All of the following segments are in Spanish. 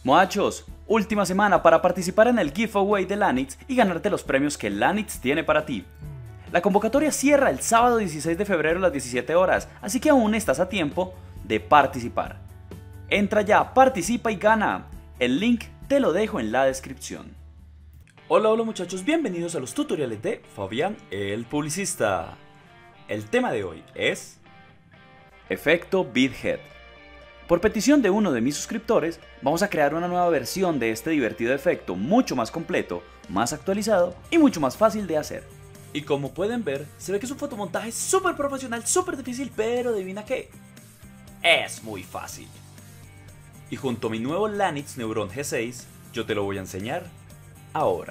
Muchachos, última semana para participar en el giveaway de Lanitz y ganarte los premios que Lanitz tiene para ti. La convocatoria cierra el sábado 16 de febrero a las 17 horas, así que aún estás a tiempo de participar. Entra ya, participa y gana. El link te lo dejo en la descripción. Hola muchachos, bienvenidos a los tutoriales de Fabián el Publicista. El tema de hoy es Efecto Beadhead. Por petición de uno de mis suscriptores, vamos a crear una nueva versión de este divertido efecto mucho más completo, más actualizado y mucho más fácil de hacer. Y como pueden ver, se ve que es un fotomontaje súper profesional, súper difícil, pero adivina qué, es muy fácil. Y junto a mi nuevo Lanitz Neuron G6, yo te lo voy a enseñar ahora.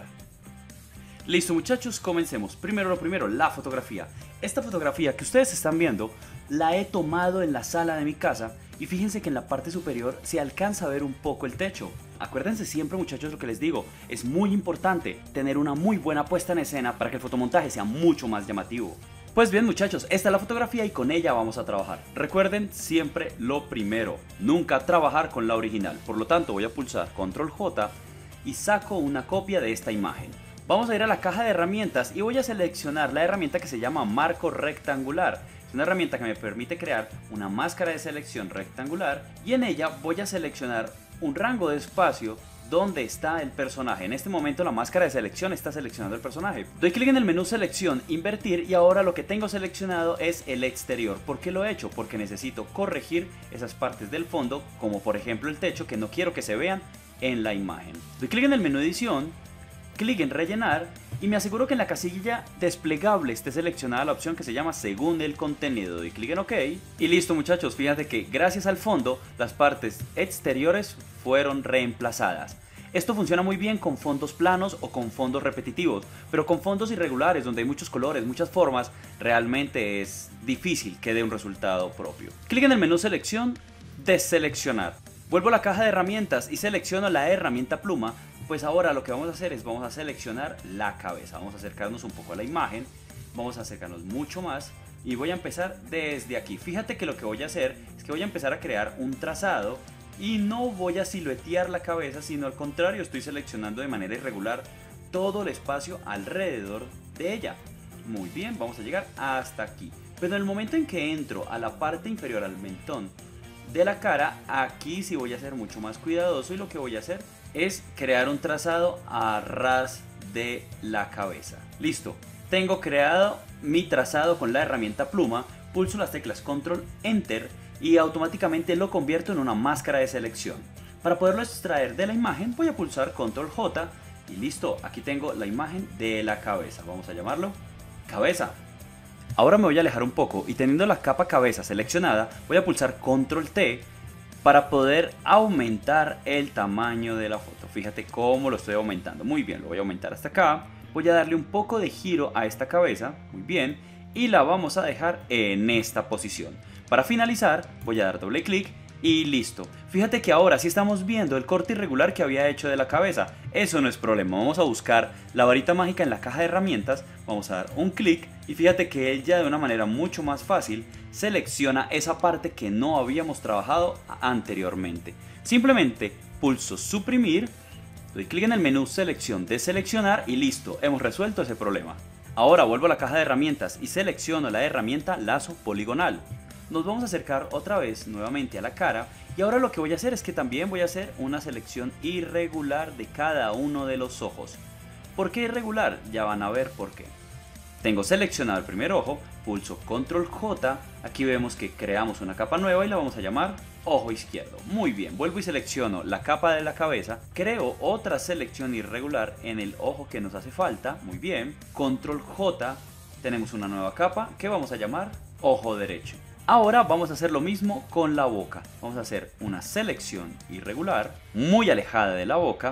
Listo muchachos, comencemos. Primero lo primero, la fotografía. Esta fotografía que ustedes están viendo, la he tomado en la sala de mi casa. Y fíjense que en la parte superior se alcanza a ver un poco el techo. Acuérdense siempre muchachos lo que les digo, es muy importante tener una muy buena puesta en escena para que el fotomontaje sea mucho más llamativo. Pues bien muchachos, esta es la fotografía y con ella vamos a trabajar. Recuerden siempre lo primero, nunca trabajar con la original. Por lo tanto voy a pulsar Control J y saco una copia de esta imagen. Vamos a ir a la caja de herramientas y voy a seleccionar la herramienta que se llama Marco Rectangular. Es una herramienta que me permite crear una máscara de selección rectangular y en ella voy a seleccionar un rango de espacio donde está el personaje. En este momento la máscara de selección está seleccionando el personaje. Doy clic en el menú selección, invertir y ahora lo que tengo seleccionado es el exterior. ¿Por qué lo he hecho? Porque necesito corregir esas partes del fondo, como por ejemplo el techo, que no quiero que se vean en la imagen. Doy clic en el menú edición, clic en rellenar y me aseguro que en la casilla desplegable esté seleccionada la opción que se llama según el contenido. Doy clic en OK y listo muchachos, fíjate que gracias al fondo las partes exteriores fueron reemplazadas. Esto funciona muy bien con fondos planos o con fondos repetitivos, pero con fondos irregulares donde hay muchos colores, muchas formas, realmente es difícil que dé un resultado propio. Clic en el menú selección, deseleccionar. Vuelvo a la caja de herramientas y selecciono la herramienta pluma. Pues ahora lo que vamos a hacer es vamos a seleccionar la cabeza, vamos a acercarnos un poco a la imagen, vamos a acercarnos mucho más y voy a empezar desde aquí. Fíjate que lo que voy a hacer es que voy a empezar a crear un trazado y no voy a siluetear la cabeza, sino al contrario, estoy seleccionando de manera irregular todo el espacio alrededor de ella. Muy bien, vamos a llegar hasta aquí. Pero en el momento en que entro a la parte inferior, al mentón de la cara, aquí sí voy a ser mucho más cuidadoso y lo que voy a hacer es crear un trazado a ras de la cabeza. Listo, tengo creado mi trazado con la herramienta pluma, pulso las teclas Control Enter y automáticamente lo convierto en una máscara de selección. Para poderlo extraer de la imagen voy a pulsar Control J y listo, aquí tengo la imagen de la cabeza. Vamos a llamarlo cabeza. Ahora me voy a alejar un poco y teniendo la capa cabeza seleccionada voy a pulsar Control T para poder aumentar el tamaño de la foto. Fíjate cómo lo estoy aumentando. Muy bien, lo voy a aumentar hasta acá. Voy a darle un poco de giro a esta cabeza. Muy bien. Y la vamos a dejar en esta posición. Para finalizar, voy a dar doble clic y listo. Fíjate que ahora sí estamos viendo el corte irregular que había hecho de la cabeza. Eso no es problema. Vamos a buscar la varita mágica en la caja de herramientas. Vamos a dar un clic y fíjate que él ya de una manera mucho más fácil selecciona esa parte que no habíamos trabajado anteriormente. Simplemente pulso suprimir, doy clic en el menú selección, deseleccionar y listo, hemos resuelto ese problema. Ahora vuelvo a la caja de herramientas y selecciono la herramienta lazo poligonal. Nos vamos a acercar otra vez nuevamente a la cara y ahora lo que voy a hacer es que también voy a hacer una selección irregular de cada uno de los ojos. ¿Por qué irregular? Ya van a ver por qué. Tengo seleccionado el primer ojo, pulso Control J, aquí vemos que creamos una capa nueva y la vamos a llamar ojo izquierdo. Muy bien, vuelvo y selecciono la capa de la cabeza, creo otra selección irregular en el ojo que nos hace falta, muy bien, Control J, tenemos una nueva capa que vamos a llamar ojo derecho. Ahora vamos a hacer lo mismo con la boca, vamos a hacer una selección irregular, muy alejada de la boca,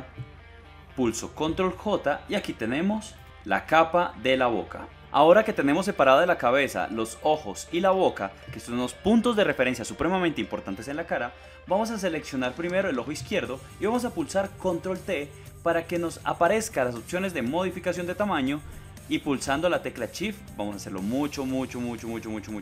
pulso Control J y aquí tenemos la capa de la boca. Ahora que tenemos separada de la cabeza los ojos y la boca, que son unos puntos de referencia supremamente importantes en la cara, vamos a seleccionar primero el ojo izquierdo y vamos a pulsar Control T para que nos aparezcan las opciones de modificación de tamaño y pulsando la tecla Shift vamos a hacerlo mucho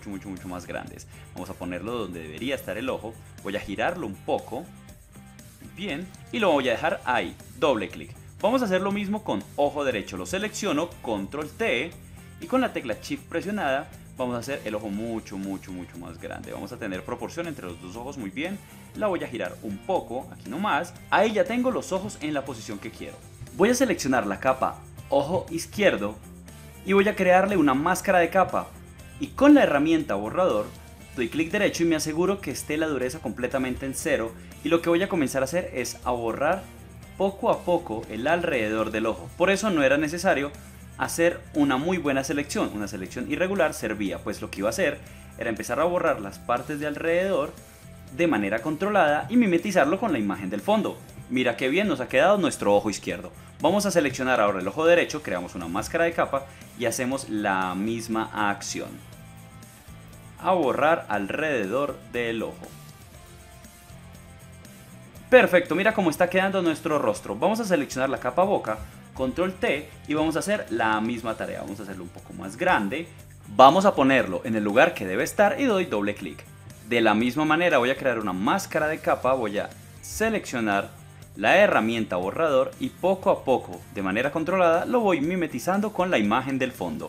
más grandes. Vamos a ponerlo donde debería estar el ojo, voy a girarlo un poco bien, y lo voy a dejar ahí, doble clic. Vamos a hacer lo mismo con ojo derecho, lo selecciono, control T, y con la tecla Shift presionada vamos a hacer el ojo mucho más grande. Vamos a tener proporción entre los dos ojos muy bien. La voy a girar un poco, aquí nomás. Ahí ya tengo los ojos en la posición que quiero. Voy a seleccionar la capa ojo izquierdo y voy a crearle una máscara de capa. Y con la herramienta borrador doy clic derecho y me aseguro que esté la dureza completamente en 0. Y lo que voy a comenzar a hacer es a borrar poco a poco el alrededor del ojo. Por eso no era necesario hacer una muy buena selección. Una selección irregular servía, pues lo que iba a hacer era empezar a borrar las partes de alrededor de manera controlada y mimetizarlo con la imagen del fondo. Mira qué bien nos ha quedado nuestro ojo izquierdo. Vamos a seleccionar ahora el ojo derecho, creamos una máscara de capa y hacemos la misma acción. A borrar alrededor del ojo. Perfecto, mira cómo está quedando nuestro rostro. Vamos a seleccionar la capa boca, control T, y vamos a hacer la misma tarea. Vamos a hacerlo un poco más grande. Vamos a ponerlo en el lugar que debe estar y doy doble clic. De la misma manera voy a crear una máscara de capa, voy a seleccionar la herramienta borrador y poco a poco, de manera controlada, lo voy mimetizando con la imagen del fondo.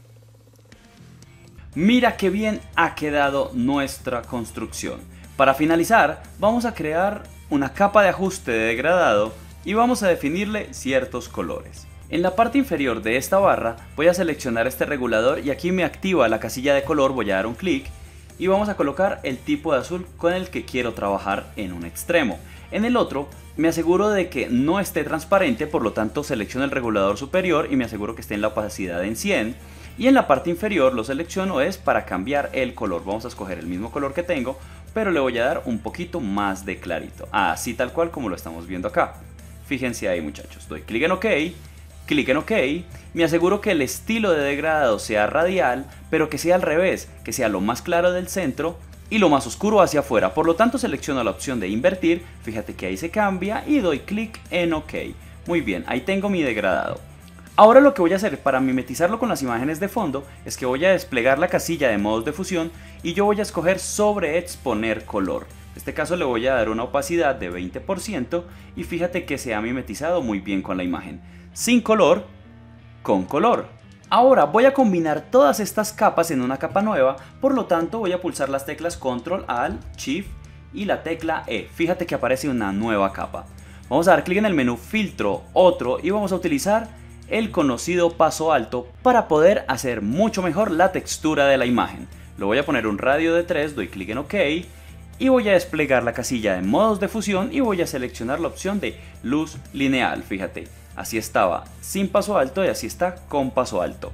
Mira qué bien ha quedado nuestra construcción. Para finalizar, vamos a crear una capa de ajuste de degradado y vamos a definirle ciertos colores. En la parte inferior de esta barra voy a seleccionar este regulador y aquí me activa la casilla de color, voy a dar un clic y vamos a colocar el tipo de azul con el que quiero trabajar en un extremo. En el otro me aseguro de que no esté transparente, por lo tanto selecciono el regulador superior y me aseguro que esté en la opacidad en 100. Y en la parte inferior lo selecciono es para cambiar el color. Vamos a escoger el mismo color que tengo, pero le voy a dar un poquito más de clarito. Así tal cual como lo estamos viendo acá. Fíjense ahí, muchachos. Doy clic en OK, clic en OK. Me aseguro que el estilo de degradado sea radial, pero que sea al revés, que sea lo más claro del centro y lo más oscuro hacia afuera. Por lo tanto selecciono la opción de invertir. Fíjate que ahí se cambia y doy clic en OK. Muy bien, ahí tengo mi degradado. Ahora lo que voy a hacer para mimetizarlo con las imágenes de fondo es que voy a desplegar la casilla de modos de fusión y yo voy a escoger sobreexponer color. En este caso le voy a dar una opacidad de 20% y fíjate que se ha mimetizado muy bien con la imagen. Sin color, con color. Ahora voy a combinar todas estas capas en una capa nueva, por lo tanto voy a pulsar las teclas Control, Alt, Shift y la tecla E. Fíjate que aparece una nueva capa. Vamos a dar clic en el menú Filtro, Otro y vamos a utilizar el conocido paso alto para poder hacer mucho mejor la textura de la imagen. Lo voy a poner un radio de 3, doy clic en OK y voy a desplegar la casilla de modos de fusión y voy a seleccionar la opción de luz lineal. Fíjate, así estaba sin paso alto y así está con paso alto.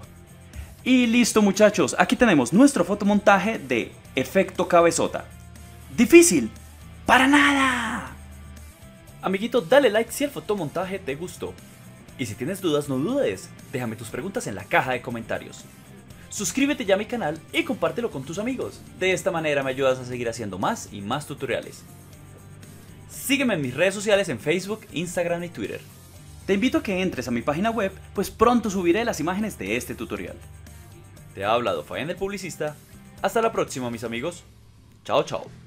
Y listo, muchachos, aquí tenemos nuestro fotomontaje de efecto cabezota. ¿Difícil? ¡Para nada! Amiguito, dale like si el fotomontaje te gustó. Y si tienes dudas, no dudes, déjame tus preguntas en la caja de comentarios. Suscríbete ya a mi canal y compártelo con tus amigos. De esta manera me ayudas a seguir haciendo más y más tutoriales. Sígueme en mis redes sociales en Facebook, Instagram y Twitter. Te invito a que entres a mi página web, pues pronto subiré las imágenes de este tutorial. Te ha hablado Fabián el Publicista. Hasta la próxima, mis amigos. Chao, chao.